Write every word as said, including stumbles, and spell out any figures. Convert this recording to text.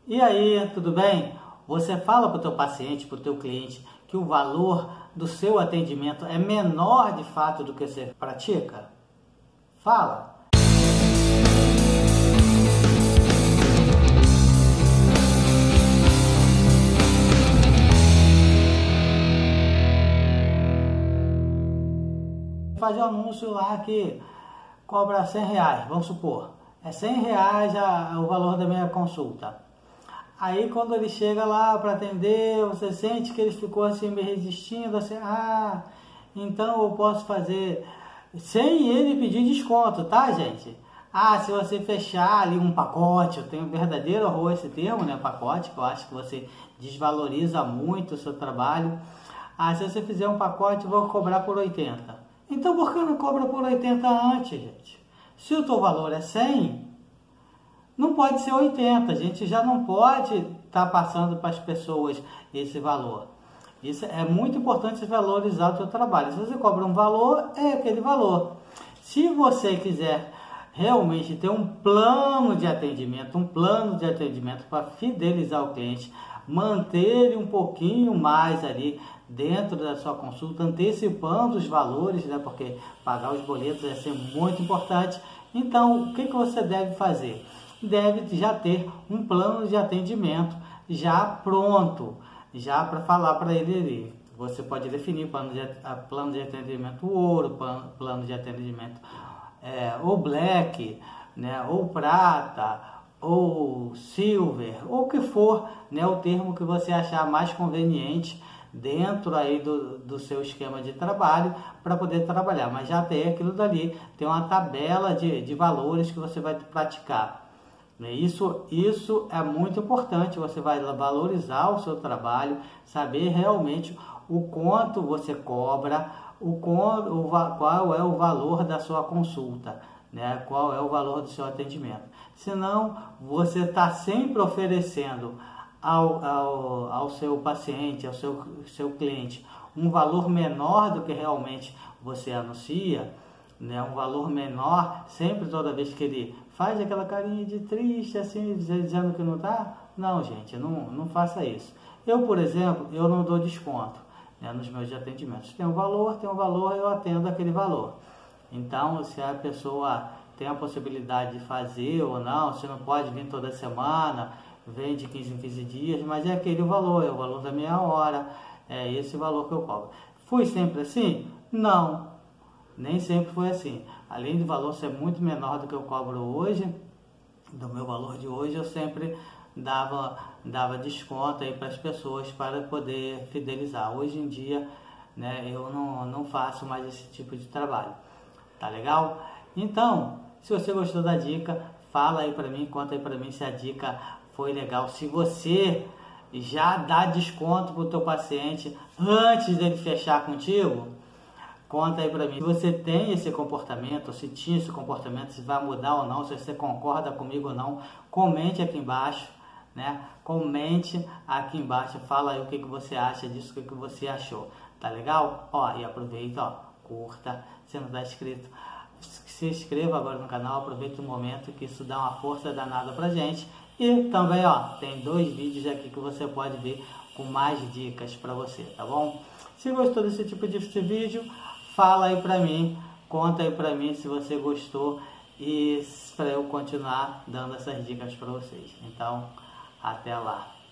E aí, tudo bem? Você fala para o teu paciente, para o teu cliente, que o valor do seu atendimento é menor de fato do que você pratica? Fala! Fazer um anúncio lá que cobra cem reais, vamos supor. É cem reais a, o valor da minha consulta. Aí quando ele chega lá para atender, você sente que ele ficou assim me resistindo, assim, ah, então eu posso fazer sem ele pedir desconto, tá, gente? Ah, se você fechar ali um pacote, eu tenho um verdadeiro horror esse termo, né, pacote, que eu acho que você desvaloriza muito o seu trabalho. Ah, se você fizer um pacote, eu vou cobrar por oitenta. Então por que não cobra por oitenta antes, gente? Se o teu valor é cem, não pode ser oitenta, a gente já não pode estar tá passando para as pessoas esse valor. Isso é muito importante valorizar o seu trabalho. Se você cobra um valor, é aquele valor. Se você quiser realmente ter um plano de atendimento, um plano de atendimento para fidelizar o cliente, manter ele um pouquinho mais ali dentro da sua consulta, antecipando os valores, né? Porque pagar os boletos é sempre muito importante. Então, o que, que você deve fazer? Deve já ter um plano de atendimento já pronto, já para falar para ele ali. Você pode definir plano de, plano de atendimento ouro, plano de atendimento é, ou black, né, ou prata, ou silver, ou o que for, né, o termo que você achar mais conveniente dentro aí do, do seu esquema de trabalho para poder trabalhar. Mas já tem aquilo dali, tem uma tabela de, de valores que você vai praticar. Isso, isso é muito importante, você vai valorizar o seu trabalho, saber realmente o quanto você cobra, o, o, qual é o valor da sua consulta, né? Qual é o valor do seu atendimento. Senão, você está sempre oferecendo ao, ao, ao seu paciente, ao seu, seu cliente, um valor menor do que realmente você anuncia, né, um valor menor, sempre toda vez que ele faz aquela carinha de triste, assim, dizendo que não tá. Não, gente, não, não faça isso. Eu, por exemplo, eu não dou desconto, né, nos meus atendimentos. Tem um valor, tem um valor, eu atendo aquele valor. Então, se a pessoa tem a possibilidade de fazer ou não, se não pode vir toda semana, vem de quinze em quinze dias, mas é aquele valor, é o valor da meia hora, é esse valor que eu cobro. Fui sempre assim? Não. Nem sempre foi assim. Além do valor ser muito menor do que eu cobro hoje, do meu valor de hoje, eu sempre dava, dava desconto aí para as pessoas para poder fidelizar. Hoje em dia, né, eu não, não faço mais esse tipo de trabalho. Tá legal? Então, se você gostou da dica, fala aí para mim, conta aí para mim se a dica foi legal. Se você já dá desconto para o teu paciente antes dele fechar contigo, conta aí pra mim se você tem esse comportamento, se tinha esse comportamento, se vai mudar ou não, se você concorda comigo ou não. Comente aqui embaixo, né? Comente aqui embaixo, fala aí o que, que você acha disso, o que, que você achou, tá legal? Ó, e aproveita, ó, curta, se não tá inscrito, se inscreva agora no canal, aproveita o momento que isso dá uma força danada pra gente. E também, ó, tem dois vídeos aqui que você pode ver com mais dicas pra você, tá bom? Se gostou desse tipo de vídeo, fala aí pra mim, conta aí pra mim se você gostou e para eu continuar dando essas dicas pra vocês. Então, até lá.